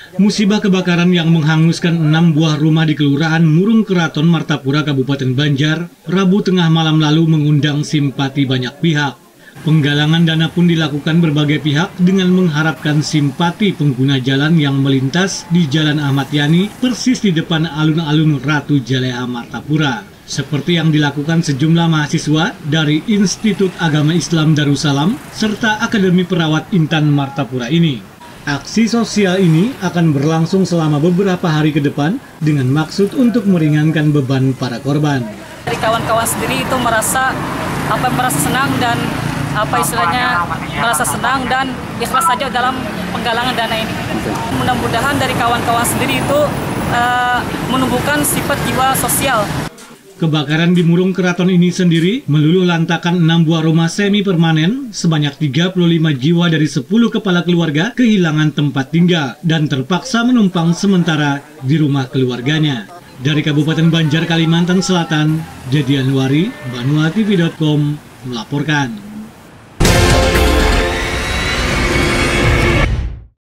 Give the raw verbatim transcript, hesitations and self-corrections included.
Musibah kebakaran yang menghanguskan enam buah rumah di Kelurahan Murung Keraton, Martapura, Kabupaten Banjar, Rabu tengah malam lalu mengundang simpati banyak pihak. Penggalangan dana pun dilakukan berbagai pihak dengan mengharapkan simpati pengguna jalan yang melintas di Jalan Ahmad Yani, persis di depan alun-alun Ratu Jalea Martapura. Seperti yang dilakukan sejumlah mahasiswa dari Institut Agama Islam Darussalam serta Akademi Perawat Intan Martapura ini. Aksi sosial ini akan berlangsung selama beberapa hari ke depan dengan maksud untuk meringankan beban para korban. Dari kawan-kawan sendiri itu merasa apa merasa senang dan apa istilahnya merasa senang dan ikhlas saja dalam penggalangan dana ini. Mudah-mudahan dari kawan-kawan sendiri itu uh, menumbuhkan sifat jiwa sosial. Kebakaran di Murung Keraton ini sendiri meluluh lantakan enam buah rumah semi permanen, sebanyak tiga puluh lima jiwa dari sepuluh kepala keluarga kehilangan tempat tinggal dan terpaksa menumpang sementara di rumah keluarganya. Dari Kabupaten Banjar, Kalimantan Selatan, Dedi Anwari, Banua T V dot com melaporkan.